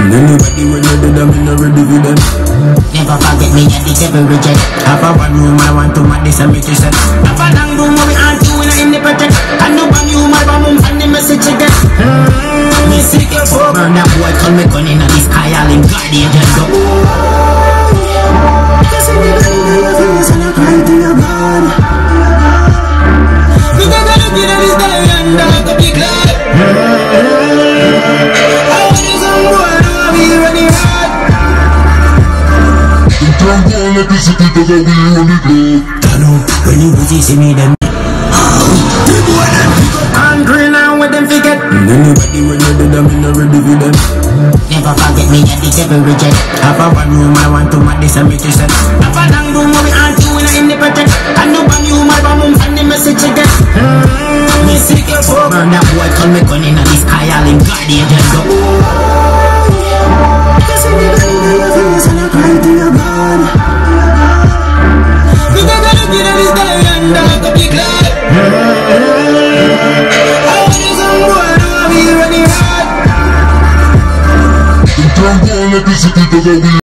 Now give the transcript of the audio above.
Anybody when you do them, I'm ready for them. Never forget me at the devil reject. Have a one room I want to make this and make you set. Have a long room where we aren't doing in the project. I know I'm you, my mom, and the message again. Me sick your phone. Burn that boy, call me gun in the sky, all in guardian and go. Cause in the night, your face and I cry to your God. We got to get on this day and dog up the glad. I want you some boy, now we running hard. Don't go on like this, it's because we only go. Tano, when you busy, see me then. The boy them pick up angry now with them forget. Anybody when you do them, I'm ready for them. Never forget me at the devil reject. Have a one room I want to make this and make you set. Have a long room where we aren't doing in the project. I know I'm you, my mom, and the message again. Me sick your phone. Burn that boy, call me gun in the sky, all in guardian and go. Cause in the night, your face and I cry to your God. We got to get on this day and dog up the glad. I want you some boy, now we running hard. Don't go on like this, it's because we